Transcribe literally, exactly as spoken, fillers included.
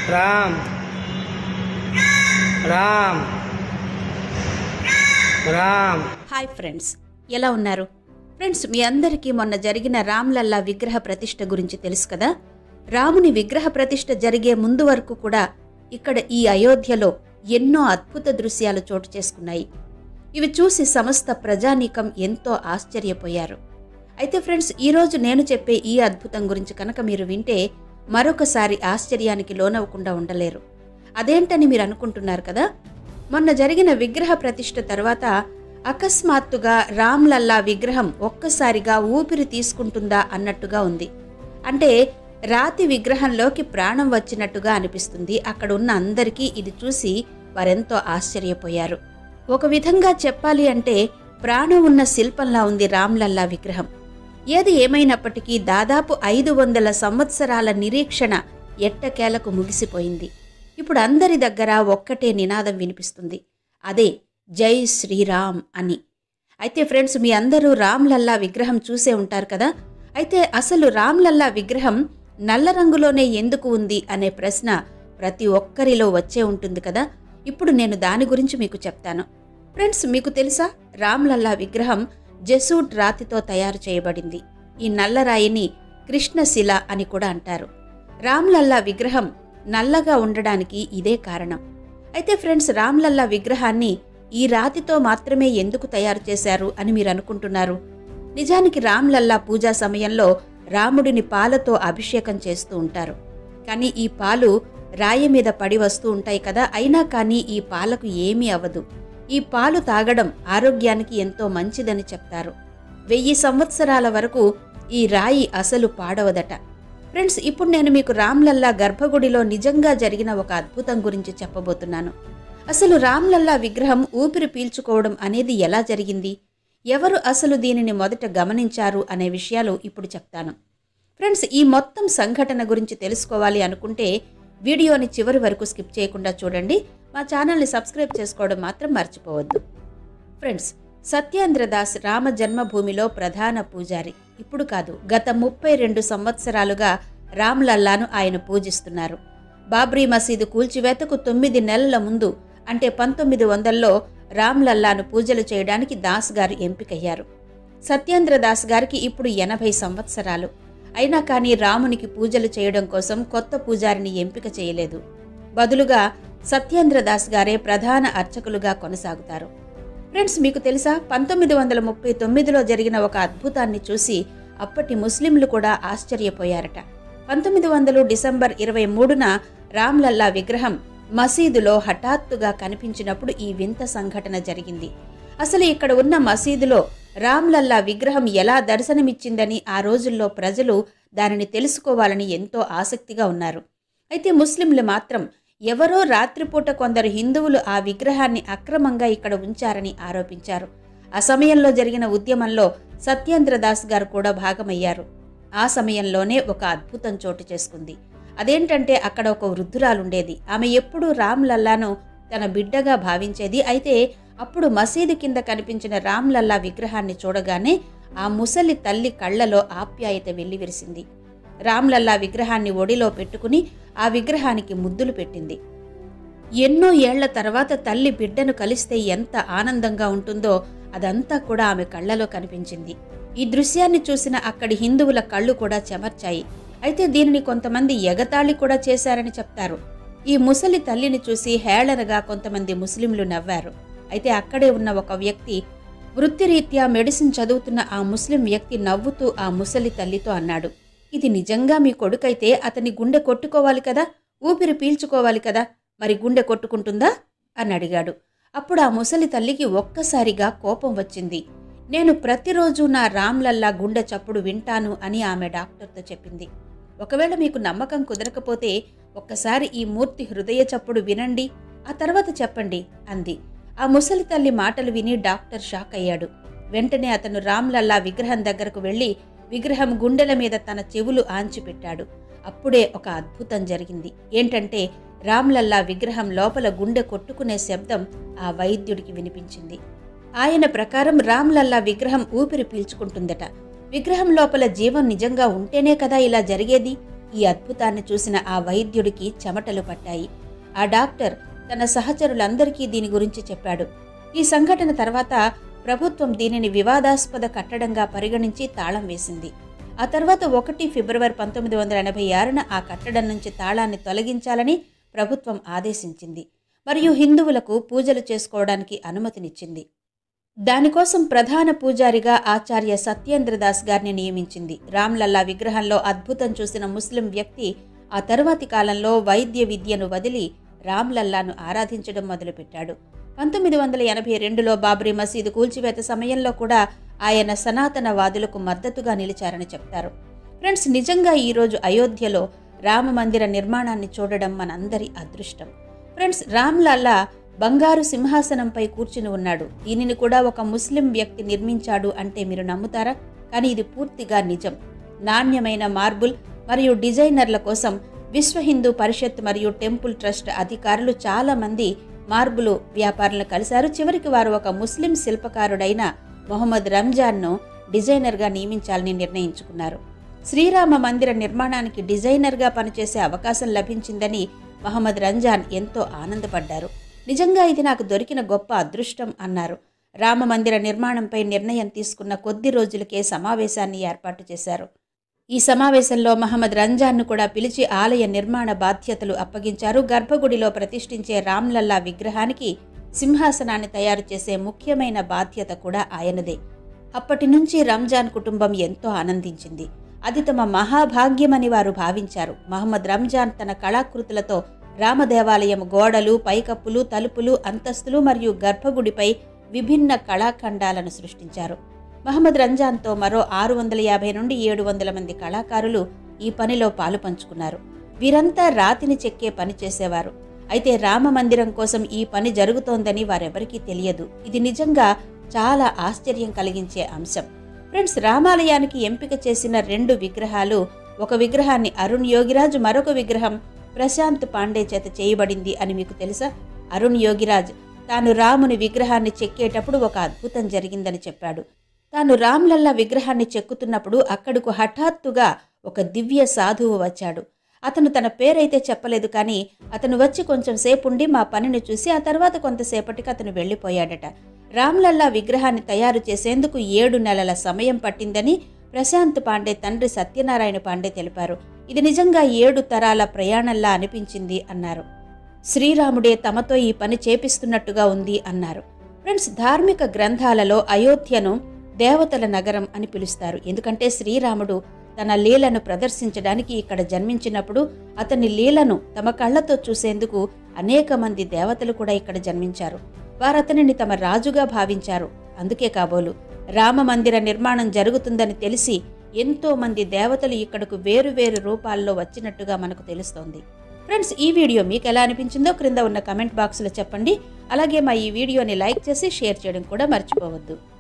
Ram Ram Ram. Hi friends, ఎలా ఉన్నారు friends? మీ అందరికీ మొన్న జరిగిన రామ్లల్లా విగ్రహ ప్రతిష్ఠ గురించి తెలుసు కదా. రాముని విగ్రహ ప్రతిష్ఠ జరిగే ముందు వరకు కూడా ఇక్కడ ఈ అయోధ్యలో ఎన్నో అద్భుత దృశ్యాలు చోటు చేసుకున్నాయి. ఇవి చూసి సమస్త ప్రజానీకం ఎంతో ఆశ్చర్యపోయారు. అయితే ఫ్రెండ్స్, ఈరోజు నేను చెప్పే ఈ అద్భుతం గురించి కనుక మీరు వింటే మరొకసారి ఆశ్చర్యానికి లోనవ్వకుండా ఉండలేరు. అదేంటని మీరు అనుకుంటున్నారు కదా. మొన్న జరిగిన విగ్రహ ప్రతిష్ఠ తర్వాత అకస్మాత్తుగా రామ్లల్లా విగ్రహం ఒక్కసారిగా ఊపిరి తీసుకుంటుందా అన్నట్టుగా ఉంది. అంటే రాతి విగ్రహంలోకి ప్రాణం వచ్చినట్టుగా అనిపిస్తుంది. అక్కడ ఉన్న అందరికీ ఇది చూసి వారెంతో ఆశ్చర్యపోయారు. ఒక విధంగా చెప్పాలి అంటే ప్రాణం ఉన్న శిల్పంలా ఉంది రామ్లల్లా విగ్రహం. ఏది ఏమైనప్పటికీ దాదాపు ఐదు వందల సంవత్సరాల నిరీక్షణ ఎట్టకేలకు ముగిసిపోయింది. ఇప్పుడు అందరి దగ్గర ఒక్కటే నినాదం వినిపిస్తుంది, అదే జై శ్రీరామ్ అని. అయితే ఫ్రెండ్స్, మీ అందరూ రామ్లల్లా విగ్రహం చూసే ఉంటారు కదా. అయితే అసలు రామ్లల్లా విగ్రహం నల్ల రంగులోనే ఎందుకు ఉంది అనే ప్రశ్న ప్రతి ఒక్కరిలో వచ్చే ఉంటుంది కదా. ఇప్పుడు నేను దాని గురించి మీకు చెప్తాను. ఫ్రెండ్స్, మీకు తెలుసా, రామ్లల్లా విగ్రహం జెసూట్ రాతితో తయారు చేయబడింది. ఈ నల్లరాయిని కృష్ణశిల అని కూడా అంటారు. రామ్లల్లా విగ్రహం నల్లగా ఉండడానికి ఇదే కారణం. అయితే ఫ్రెండ్స్, రామ్లల్లా విగ్రహాన్ని ఈ రాతితో మాత్రమే ఎందుకు తయారు చేశారు అని మీరు అనుకుంటున్నారు. నిజానికి రామ్లల్లా పూజా సమయంలో రాముడిని పాలతో అభిషేకం చేస్తూ ఉంటారు. కానీ ఈ పాలు రాయి మీద పడి వస్తూ ఉంటాయి కదా. అయినా కానీ ఈ పాలకు ఏమీ అవ్వదు. ఈ పాలు తాగడం ఆరోగ్యానికి ఎంతో మంచిదని చెప్తారు. వెయ్యి సంవత్సరాల వరకు ఈ రాయి అసలు పాడవదట. ఫ్రెండ్స్, ఇప్పుడు నేను మీకు రామ్లల్లా గర్భగుడిలో నిజంగా జరిగిన ఒక అద్భుతం గురించి చెప్పబోతున్నాను. అసలు రామ్లల్లా విగ్రహం ఊపిరి పీల్చుకోవడం అనేది ఎలా జరిగింది, ఎవరు అసలు దీనిని మొదట గమనించారు అనే విషయాలు ఇప్పుడు చెప్తాను. ఫ్రెండ్స్, ఈ మొత్తం సంఘటన గురించి తెలుసుకోవాలి అనుకుంటే వీడియోని చివరి వరకు స్కిప్ చేయకుండా చూడండి. మా ఛానల్ని సబ్స్క్రైబ్ చేసుకోవడం మాత్రం మర్చిపోవద్దు. ఫ్రెండ్స్, సత్యేంద్రదాస్ రామ జన్మభూమిలో ప్రధాన పూజారి. ఇప్పుడు కాదు, గత ముప్పై రెండు సంవత్సరాలుగా రామ్లల్లాను ఆయన పూజిస్తున్నారు. బాబ్రీ మసీదు కూల్చివేతకు తొమ్మిది నెలల ముందు అంటే పంతొమ్మిది వందల్లో రామ్లల్లాను పూజలు చేయడానికి దాస్ గారు ఎంపికయ్యారు. సత్యేంద్రదాస్ గారికి ఇప్పుడు ఎనభై సంవత్సరాలు. అయినా కానీ రామునికి పూజలు చేయడం కోసం కొత్త పూజారిని ఎంపిక చేయలేదు. బదులుగా సత్యేంద్రదాస్ గారే ప్రధాన అర్చకులుగా కొనసాగుతారు. ఫ్రెండ్స్, మీకు తెలుసా, పంతొమ్మిది వందల ముప్పై తొమ్మిదిలో జరిగిన ఒక అద్భుతాన్ని చూసి అప్పటి ముస్లింలు కూడా ఆశ్చర్యపోయారట. పంతొమ్మిది వందలు డిసెంబర్ ఇరవై మూడున రామ్లల్లా విగ్రహం మసీదులో హఠాత్తుగా కనిపించినప్పుడు ఈ వింత సంఘటన జరిగింది. అసలు ఇక్కడ ఉన్న మసీదులో రామ్లల్లా విగ్రహం ఎలా దర్శనమిచ్చిందని ఆ రోజుల్లో ప్రజలు దానిని తెలుసుకోవాలని ఎంతో ఆసక్తిగా ఉన్నారు. అయితే ముస్లింలు మాత్రం ఎవరో రాత్రిపూట కొందరు హిందువులు ఆ విగ్రహాన్ని అక్రమంగా ఇక్కడ ఉంచారని ఆరోపించారు. ఆ సమయంలో జరిగిన ఉద్యమంలో సత్యేంద్రదాస్ గారు కూడా భాగమయ్యారు. ఆ సమయంలోనే ఒక అద్భుతం చోటు చేసుకుంది. అదేంటంటే అక్కడ ఒక వృద్ధురాలుండేది. ఆమె ఎప్పుడూ రామ్లల్లాను తన బిడ్డగా భావించేది. అయితే అప్పుడు మసీదు కింద కనిపించిన రామ్లల్లా విగ్రహాన్ని చూడగానే ఆ ముసలి తల్లి కళ్లలో ఆప్యాయత వెల్లివిరిసింది. రామ్లల్లా విగ్రహాన్ని ఒడిలో పెట్టుకుని ఆ విగ్రహానికి ముద్దులు పెట్టింది. ఎన్నో ఏళ్ల తర్వాత తల్లి బిడ్డను కలిస్తే ఎంత ఆనందంగా ఉంటుందో అదంతా కూడా ఆమె కళ్లలో కనిపించింది. ఈ దృశ్యాన్ని చూసిన అక్కడి హిందువుల కళ్ళు కూడా చెమర్చాయి. అయితే దీనిని కొంతమంది ఎగతాళి కూడా చేశారని చెప్తారు. ఈ ముసలి తల్లిని చూసి హేళనగా కొంతమంది ముస్లింలు నవ్వారు. అయితే అక్కడే ఉన్న ఒక వ్యక్తి, వృత్తిరీత్యా మెడిసిన్ చదువుతున్న ఆ ముస్లిం వ్యక్తి నవ్వుతూ ఆ ముసలి తల్లితో అన్నాడు, ఇది నిజంగా మీ కొడుకైతే అతని గుండె కొట్టుకోవాలి కదా, ఊపిరి పీల్చుకోవాలి కదా, మరి గుండె కొట్టుకుంటుందా అని అడిగాడు. అప్పుడు ఆ ముసలి తల్లికి ఒక్కసారిగా కోపం వచ్చింది. నేను ప్రతిరోజు నా రామ్లల్లా గుండె చప్పుడు వింటాను అని ఆమె డాక్టర్తో చెప్పింది. ఒకవేళ మీకు నమ్మకం కుదరకపోతే ఒక్కసారి ఈ మూర్తి హృదయ చప్పుడు వినండి, ఆ తర్వాత చెప్పండి అంది. ఆ ముసలి తల్లి మాటలు విని డాక్టర్ షాక్ అయ్యాడు. వెంటనే అతను రామ్లల్లా విగ్రహం దగ్గరకు వెళ్లి విగ్రహం గుండెల మీద తన చెవులు ఆంచి పెట్టాడు. అప్పుడే ఒక అద్భుతం జరిగింది. ఏంటంటే రామ్లల్లా విగ్రహం లోపల గుండె కొట్టుకునే శబ్దం ఆ వైద్యుడికి వినిపించింది. ఆయన ప్రకారం రామ్లల్లా విగ్రహం ఊపిరి పీల్చుకుంటుందట. విగ్రహం లోపల జీవం నిజంగా ఉంటేనే కదా ఇలా జరిగేది. ఈ అద్భుతాన్ని చూసిన ఆ వైద్యుడికి చెమటలు పట్టాయి. ఆ డాక్టర్ తన సహచరులందరికీ దీని గురించి చెప్పాడు. ఈ సంఘటన తర్వాత ప్రభుత్వం దీనిని వివాదాస్పద కట్టడంగా పరిగణించి తాళం వేసింది. ఆ తర్వాత ఒకటి ఫిబ్రవరి పంతొమ్మిది వందల ఎనభై ఆరున ఆ కట్టడం నుంచి తాళాన్ని తొలగించాలని ప్రభుత్వం ఆదేశించింది మరియు హిందువులకు పూజలు చేసుకోవడానికి అనుమతినిచ్చింది. దానికోసం ప్రధాన పూజారిగా ఆచార్య సత్యేంద్రదాస్ గారిని నియమించింది. రామ్లల్లా విగ్రహంలో అద్భుతం చూసిన ముస్లిం వ్యక్తి ఆ తరువాతి కాలంలో వైద్య విద్యను వదిలి రామ్లల్లాను ఆరాధించడం మొదలుపెట్టాడు. పంతొమ్మిది వందల ఎనభై రెండులో బాబ్రీ మసీదు కూల్చివేత సమయంలో కూడా ఆయన సనాతనవాదులకు మద్దతుగా నిలిచారని చెప్తారు. ఫ్రెండ్స్, నిజంగా ఈరోజు అయోధ్యలో రామ మందిర నిర్మాణాన్ని చూడడం మనందరి అదృష్టం. ఫ్రెండ్స్, రామ్లల్లా బంగారు సింహాసనంపై కూర్చుని ఉన్నాడు. దీనిని కూడా ఒక ముస్లిం వ్యక్తి నిర్మించాడు అంటే మీరు నమ్ముతారా? కానీ ఇది పూర్తిగా నిజం. నాణ్యమైన మార్బుల్ మరియు డిజైనర్ల కోసం విశ్వ హిందూ పరిషత్ మరియు టెంపుల్ ట్రస్ట్ అధికారులు చాలా మంది మార్బుల్ వ్యాపారులను కలిశారు. చివరికి వారు ఒక ముస్లిం శిల్పకారుడైన మొహమ్మద్ రంజాన్ను డిజైనర్గా నియమించాలని నిర్ణయించుకున్నారు. శ్రీరామ మందిర నిర్మాణానికి డిజైనర్గా పనిచేసే అవకాశం లభించిందని మొహమ్మద్ రంజాన్ ఎంతో ఆనందపడ్డారు. నిజంగా ఇది నాకు దొరికిన గొప్ప అదృష్టం అన్నారు. రామ మందిర నిర్మాణంపై నిర్ణయం తీసుకున్న కొద్ది రోజులకే సమావేశాన్ని ఏర్పాటు చేశారు. ఈ సమావేశంలో మహమ్మద్ రంజాన్ను కూడా పిలిచి ఆలయ నిర్మాణ బాధ్యతలు అప్పగించారు. గర్భగుడిలో ప్రతిష్ఠించే రామ్లల్లా విగ్రహానికి సింహాసనాన్ని తయారు చేసే ముఖ్యమైన బాధ్యత కూడా ఆయనదే. అప్పటి నుంచి రంజాన్ కుటుంబం ఎంతో ఆనందించింది. అది తమ మహాభాగ్యమని వారు భావించారు. మహమ్మద్ రంజాన్ తన కళాకృతులతో రామదేవాలయం గోడలు, పైకప్పులు, తలుపులు, అంతస్తులు మరియు గర్భగుడిపై విభిన్న కళాఖండాలను సృష్టించారు. మహమ్మద్ రంజాన్తో మరో ఆరు వందల యాభై నుండి ఏడు వందల మంది కళాకారులు ఈ పనిలో పాలు పంచుకున్నారు. వీరంతా రాతిని చెక్కే పని చేసేవారు. అయితే రామ మందిరం కోసం ఈ పని జరుగుతోందని వారెవరికీ తెలియదు. ఇది నిజంగా చాలా ఆశ్చర్యం కలిగించే అంశం. ఫ్రెండ్స్, రామాలయానికి ఎంపిక చేసిన రెండు విగ్రహాలు, ఒక విగ్రహాన్ని అరుణ్ యోగిరాజ్, మరొక విగ్రహం ప్రశాంత్ పాండే చేత చేయబడింది అని మీకు తెలుసా? అరుణ్ యోగిరాజ్ తాను రాముని విగ్రహాన్ని చెక్కేటప్పుడు ఒక అద్భుతం జరిగిందని చెప్పాడు. తాను రామ్లల్లా విగ్రహాన్ని చెక్కుతున్నప్పుడు అక్కడకు హఠాత్తుగా ఒక దివ్య సాధువు వచ్చాడు. అతను తన పేరైతే చెప్పలేదు, కానీ అతను వచ్చి కొంచెం సేపుండి మా పనిని చూసి ఆ తర్వాత కొంతసేపటికి అతను వెళ్ళిపోయాడట. రామ్లల్లా విగ్రహాన్ని తయారు చేసేందుకు ఏడు నెలల సమయం పట్టిందని ప్రశాంత్ పాండే తండ్రి సత్యనారాయణ పాండే తెలిపారు. ఇది నిజంగా ఏడు తరాల ప్రయాణంలా అనిపించింది అన్నారు. శ్రీరాముడే తమతో ఈ పని చేపిస్తున్నట్టుగా ఉంది అన్నారు. ఫ్రెండ్స్, ధార్మిక గ్రంథాలలో అయోధ్యను దేవతల నగరం అని పిలుస్తారు. ఎందుకంటే శ్రీరాముడు తన లీలను ప్రదర్శించడానికి ఇక్కడ జన్మించినప్పుడు అతని లీలను తమ కళ్లతో చూసేందుకు అనేక మంది దేవతలు కూడా ఇక్కడ జన్మించారు. వారతనిని తమ రాజుగా భావించారు. అందుకే కాబోలు రామ మందిర నిర్మాణం జరుగుతుందని తెలిసి ఎంతో మంది దేవతలు ఇక్కడకు వేరు వేరు రూపాల్లో వచ్చినట్టుగా మనకు తెలుస్తోంది. ఫ్రెండ్స్, ఈ వీడియో మీకు ఎలా అనిపించిందో క్రింద ఉన్న కమెంట్ బాక్స్లో చెప్పండి. అలాగే మా ఈ వీడియోని లైక్ చేసి షేర్ చేయడం కూడా మర్చిపోవద్దు.